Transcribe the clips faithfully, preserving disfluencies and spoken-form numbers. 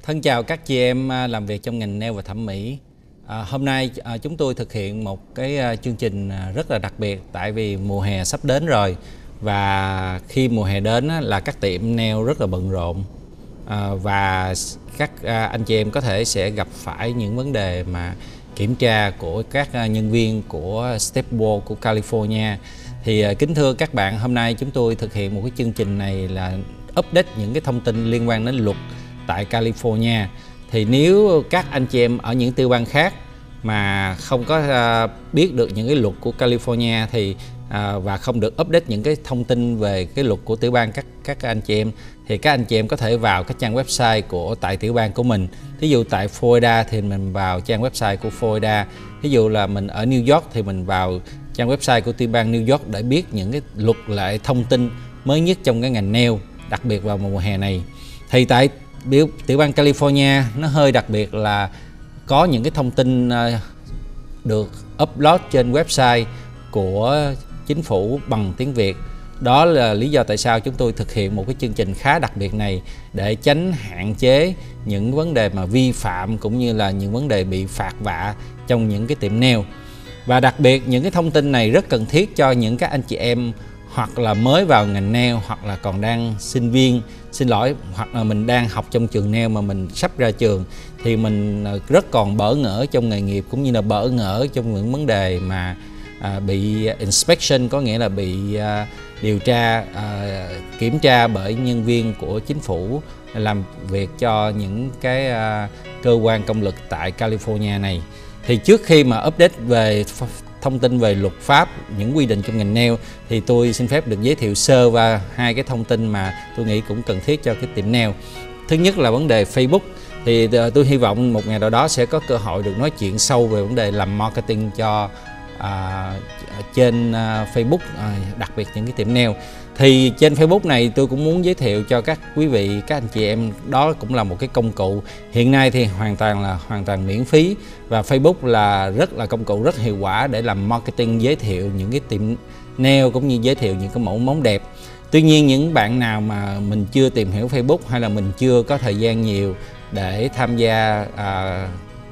Thân chào các chị em làm việc trong ngành nail và thẩm mỹ. À, hôm nay à, chúng tôi thực hiện một cái à, chương trình rất là đặc biệt, tại vì mùa hè sắp đến rồi, và khi mùa hè đến á, là các tiệm nail rất là bận rộn, à, và các à, anh chị em có thể sẽ gặp phải những vấn đề mà kiểm tra của các à, nhân viên của Stepwell của California. Thì à, kính thưa các bạn, hôm nay chúng tôi thực hiện một cái chương trình này là update những cái thông tin liên quan đến luật tại California. Thì nếu các anh chị em ở những tiểu bang khác mà không có uh, biết được những cái luật của California thì uh, và không được update những cái thông tin về cái luật của tiểu bang các các anh chị em, thì các anh chị em có thể vào cái trang website của tại tiểu bang của mình. Ví dụ tại Florida thì mình vào trang website của Florida. Ví dụ là mình ở New York thì mình vào trang website của tiểu bang New York để biết những cái luật lệ thông tin mới nhất trong cái ngành nail, đặc biệt vào mùa hè này. Thì tại tiểu bang California nó hơi đặc biệt là có những cái thông tin được upload trên website của chính phủ bằng tiếng Việt. Đó là lý do tại sao chúng tôi thực hiện một cái chương trình khá đặc biệt này, để tránh hạn chế những vấn đề mà vi phạm cũng như là những vấn đề bị phạt vạ trong những cái tiệm nail. Và đặc biệt những cái thông tin này rất cần thiết cho những các anh chị em hoặc là mới vào ngành nail, hoặc là còn đang sinh viên, xin lỗi, hoặc là mình đang học trong trường nail mà mình sắp ra trường, thì mình rất còn bỡ ngỡ trong nghề nghiệp, cũng như là bỡ ngỡ trong những vấn đề mà à, bị inspection, có nghĩa là bị à, điều tra, à, kiểm tra bởi nhân viên của chính phủ làm việc cho những cái à, cơ quan công lực tại California này. Thì trước khi mà update về thông tin về luật pháp, những quy định trong ngành nail, thì tôi xin phép được giới thiệu sơ qua hai cái thông tin mà tôi nghĩ cũng cần thiết cho cái tiệm nail. Thứ nhất là vấn đề Facebook. Thì tôi hy vọng một ngày nào đó sẽ có cơ hội được nói chuyện sâu về vấn đề làm marketing cho à, trên à, Facebook, à, đặc biệt những cái tiệm nail. Thì trên Facebook này tôi cũng muốn giới thiệu cho các quý vị, các anh chị em, đó cũng là một cái công cụ hiện nay thì hoàn toàn là hoàn toàn miễn phí, và Facebook là rất là công cụ rất hiệu quả để làm marketing, giới thiệu những cái tiệm nail cũng như giới thiệu những cái mẫu móng đẹp. Tuy nhiên những bạn nào mà mình chưa tìm hiểu Facebook, hay là mình chưa có thời gian nhiều để tham gia à,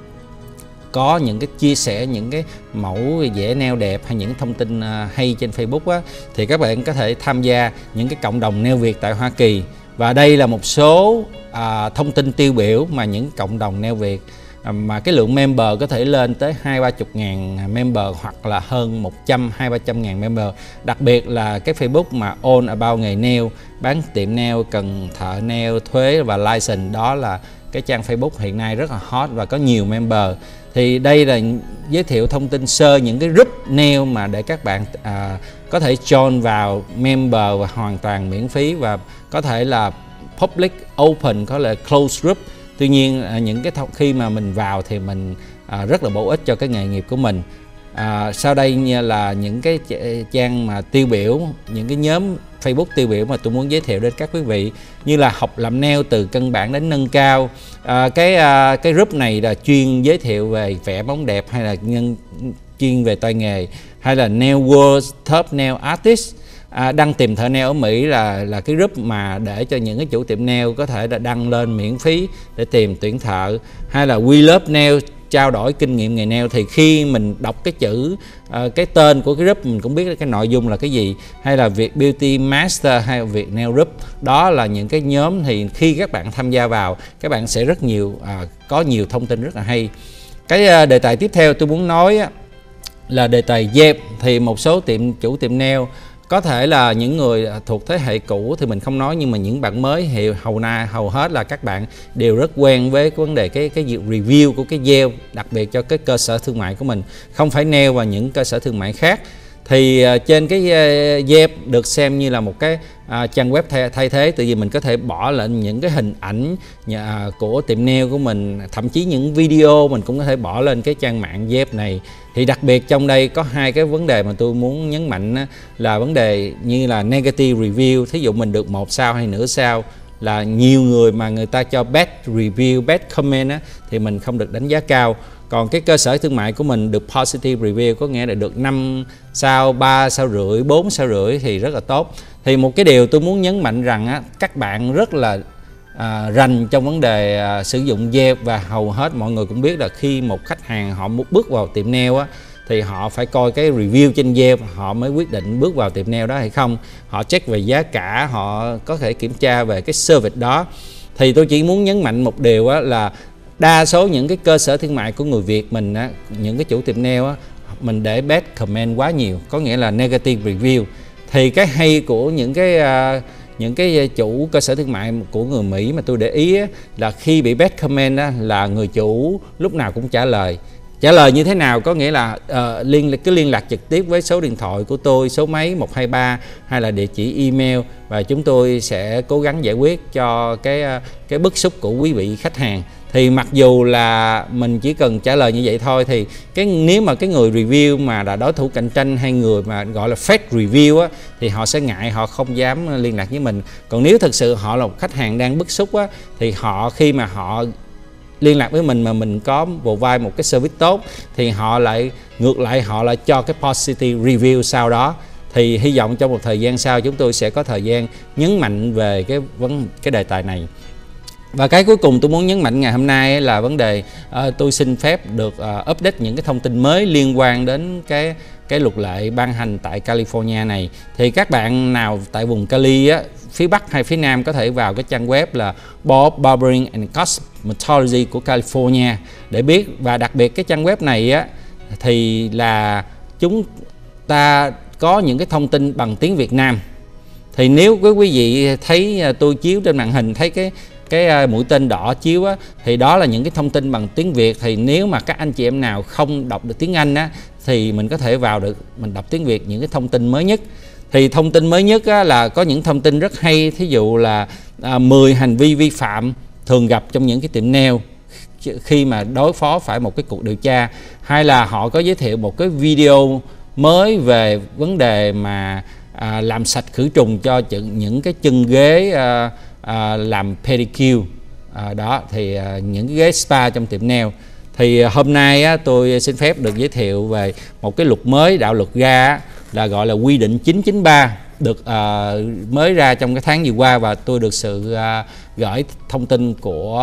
có những cái chia sẻ những cái mẫu vẽ nail đẹp hay những thông tin hay trên Facebook á, thì các bạn có thể tham gia những cái cộng đồng nail Việt tại Hoa Kỳ. Và đây là một số à, thông tin tiêu biểu mà những cộng đồng nail Việt à, mà cái lượng member có thể lên tới hai ba chục ngàn member, hoặc là hơn một trăm hai ba trăm ngàn member. Đặc biệt là cái Facebook mà all about nghề nail, bán tiệm nail, cần thợ nail, thuế và license, đó là cái trang Facebook hiện nay rất là hot và có nhiều member. Thì đây là giới thiệu thông tin sơ những cái group nail mà để các bạn à, có thể join vào member, và hoàn toàn miễn phí, và có thể là public, open, có là close group. Tuy nhiên à, những cái khi mà mình vào thì mình à, rất là bổ ích cho cái nghề nghiệp của mình. À, sau đây như là những cái trang mà tiêu biểu, những cái nhóm Facebook tiêu biểu mà tôi muốn giới thiệu đến các quý vị, như là học làm nail từ căn bản đến nâng cao. À, cái à, cái group này là chuyên giới thiệu về vẽ bóng đẹp, hay là nhân chuyên về tay nghề, hay là Nail World Top Nail Artist. À, đăng tìm thợ nail ở Mỹ là là cái group mà để cho những cái chủ tiệm nail có thể là đăng lên miễn phí để tìm tuyển thợ. Hay là We Love Nail, trao đổi kinh nghiệm nghề nail. Thì khi mình đọc cái chữ uh, cái tên của cái group, mình cũng biết cái nội dung là cái gì. Hay là Việt Beauty Master, hay Việt Nail Group, đó là những cái nhóm. Thì khi các bạn tham gia vào, các bạn sẽ rất nhiều uh, có nhiều thông tin rất là hay. Cái uh, đề tài tiếp theo tôi muốn nói uh, là đề tài dép. Thì một số tiệm chủ tiệm nail, có thể là những người thuộc thế hệ cũ thì mình không nói, nhưng mà những bạn mới thì hầu na hầu hết là các bạn đều rất quen với cái vấn đề cái cái việc review của cái gel, đặc biệt cho cái cơ sở thương mại của mình, không phải nail và những cơ sở thương mại khác. Thì uh, trên cái uh, dép được xem như là một cái uh, trang web thay, thay thế, tại vì mình có thể bỏ lên những cái hình ảnh nhà, uh, của tiệm nail của mình, thậm chí những video mình cũng có thể bỏ lên cái trang mạng dép này. Thì đặc biệt trong đây có hai cái vấn đề mà tôi muốn nhấn mạnh á, là vấn đề như là negative review. Thí dụ mình được một sao hay nửa sao, là nhiều người mà người ta cho bad review, bad comment á, thì mình không được đánh giá cao. Còn cái cơ sở thương mại của mình được positive review, có nghĩa là được năm sao, ba sao rưỡi, bốn sao rưỡi thì rất là tốt. Thì một cái điều tôi muốn nhấn mạnh rằng á, các bạn rất là à, rành trong vấn đề à, sử dụng dép, và hầu hết mọi người cũng biết là khi một khách hàng họ muốn bước vào tiệm nail á, thì họ phải coi cái review trên web họ mới quyết định bước vào tiệm nail đó hay không. Họ check về giá cả, họ có thể kiểm tra về cái service đó. Thì tôi chỉ muốn nhấn mạnh một điều á, là đa số những cái cơ sở thương mại của người Việt mình á, những cái chủ tiệm nail á, mình để bad comment quá nhiều, có nghĩa là negative review. Thì cái hay của những cái uh, những cái chủ cơ sở thương mại của người Mỹ mà tôi để ý á, là khi bị bad comment á, là người chủ lúc nào cũng trả lời. Trả lời như thế nào? Có nghĩa là uh, liên cứ liên lạc trực tiếp với số điện thoại của tôi, số máy một hai ba, hay là địa chỉ email, và chúng tôi sẽ cố gắng giải quyết cho cái cái bức xúc của quý vị khách hàng. Thì mặc dù là mình chỉ cần trả lời như vậy thôi, thì cái nếu mà cái người review mà là đối thủ cạnh tranh hay người mà gọi là fake review á, thì họ sẽ ngại, họ không dám liên lạc với mình. Còn nếu thực sự họ là một khách hàng đang bức xúc á, thì họ khi mà họ liên lạc với mình mà mình có provide một cái service tốt, thì họ lại ngược lại họ lại cho cái positive review sau đó. Thì hy vọng trong một thời gian sau chúng tôi sẽ có thời gian nhấn mạnh về cái vấn cái đề tài này. Và cái cuối cùng tôi muốn nhấn mạnh ngày hôm nay là vấn đề uh, tôi xin phép được uh, update những cái thông tin mới liên quan đến cái cái luật lệ ban hành tại California này. Thì các bạn nào tại vùng Cali á, phía Bắc hay phía Nam có thể vào cái trang web là Board Barbering and Cosmetology của California để biết. Và đặc biệt cái trang web này á, thì là chúng ta có những cái thông tin bằng tiếng Việt Nam. Thì nếu quý vị thấy tôi chiếu trên màn hình thấy cái cái mũi tên đỏ chiếu á, thì đó là những cái thông tin bằng tiếng Việt. Thì nếu mà các anh chị em nào không đọc được tiếng Anh á, thì mình có thể vào được mình đọc tiếng Việt những cái thông tin mới nhất. Thì thông tin mới nhất á, là có những thông tin rất hay, thí dụ là à, mười hành vi vi phạm thường gặp trong những cái tiệm nail khi mà đối phó phải một cái cuộc điều tra, hay là họ có giới thiệu một cái video mới về vấn đề mà à, làm sạch khử trùng cho những cái chân ghế à, à, làm pedicure à, đó thì à, những cái ghế spa trong tiệm nail. Thì hôm nay á, tôi xin phép được giới thiệu về một cái luật mới đạo luật ra á, là gọi là quy định chín chín ba, được à, mới ra trong cái tháng vừa qua, và tôi được sự à, gửi thông tin của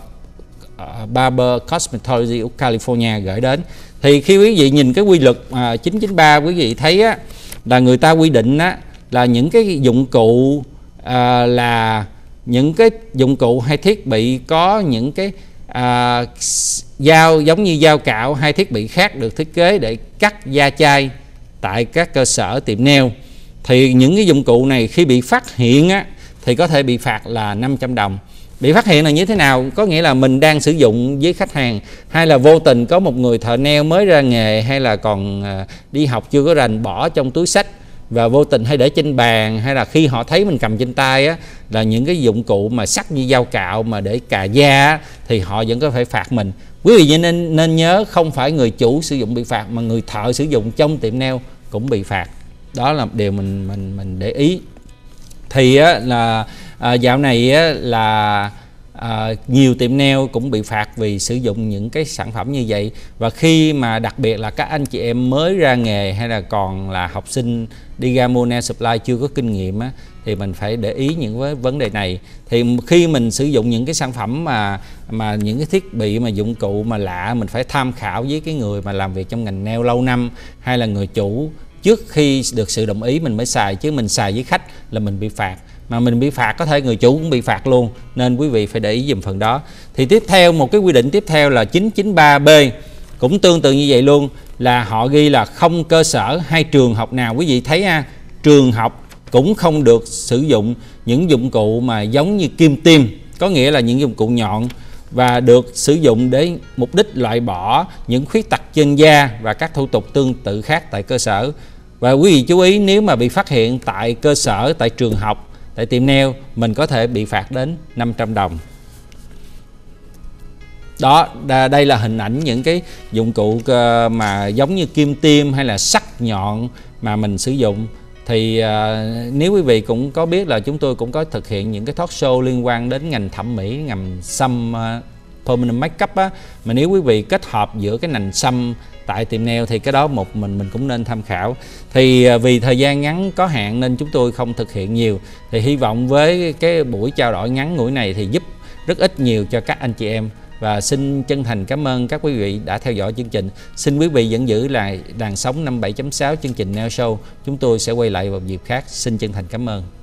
à, Barber Cosmetology của California gửi đến. Thì khi quý vị nhìn cái quy luật à, chín chín ba, quý vị thấy á, là người ta quy định á, là những cái dụng cụ à, là những cái dụng cụ hay thiết bị có những cái à, dao giống như dao cạo hay thiết bị khác được thiết kế để cắt da chai tại các cơ sở tiệm nail. Thì những cái dụng cụ này khi bị phát hiện á, thì có thể bị phạt là năm trăm đồng. Bị phát hiện là như thế nào? Có nghĩa là mình đang sử dụng với khách hàng, hay là vô tình có một người thợ nail mới ra nghề, hay là còn đi học chưa có rành bỏ trong túi xách và vô tình hay để trên bàn, hay là khi họ thấy mình cầm trên tay á, là những cái dụng cụ mà sắc như dao cạo mà để cà da á, thì họ vẫn có thể phạt mình. Quý vị nên nên nhớ, không phải người chủ sử dụng bị phạt, mà người thợ sử dụng trong tiệm nail cũng bị phạt. Đó là điều mình mình mình để ý. Thì á, là à, dạo này á, là à, nhiều tiệm nail cũng bị phạt vì sử dụng những cái sản phẩm như vậy. Và khi mà đặc biệt là các anh chị em mới ra nghề, hay là còn là học sinh đi ra mua nail supply chưa có kinh nghiệm á, thì mình phải để ý những cái vấn đề này. Thì khi mình sử dụng những cái sản phẩm mà mà những cái thiết bị mà dụng cụ mà lạ, mình phải tham khảo với cái người mà làm việc trong ngành nail lâu năm, hay là người chủ, trước khi được sự đồng ý mình mới xài. Chứ mình xài với khách là mình bị phạt, mà mình bị phạt có thể người chủ cũng bị phạt luôn, nên quý vị phải để ý dùm phần đó. Thì tiếp theo, một cái quy định tiếp theo là chín chín ba B, cũng tương tự như vậy luôn, là họ ghi là không cơ sở hay trường học nào, quý vị thấy ha, trường học cũng không được sử dụng những dụng cụ mà giống như kim tiêm, có nghĩa là những dụng cụ nhọn, và được sử dụng để mục đích loại bỏ những khuyết tật trên da và các thủ tục tương tự khác tại cơ sở. Và quý vị chú ý, nếu mà bị phát hiện tại cơ sở, tại trường học, tại tiệm nail, mình có thể bị phạt đến năm trăm đồng. Đó, đây là hình ảnh những cái dụng cụ mà giống như kim tiêm hay là sắc nhọn mà mình sử dụng. Thì uh, nếu quý vị cũng có biết là chúng tôi cũng có thực hiện những cái talk show liên quan đến ngành thẩm mỹ, ngành xăm uh, permanent makeup á, mà nếu quý vị kết hợp giữa cái nành xăm tại tiệm nail thì cái đó một mình mình cũng nên tham khảo. Thì vì thời gian ngắn có hạn nên chúng tôi không thực hiện nhiều. Thì hy vọng với cái buổi trao đổi ngắn ngủi này thì giúp rất ít nhiều cho các anh chị em. Và xin chân thành cảm ơn các quý vị đã theo dõi chương trình. Xin quý vị vẫn giữ lại đàn sóng năm bảy chấm sáu chương trình Nail Show. Chúng tôi sẽ quay lại vào dịp khác. Xin chân thành cảm ơn.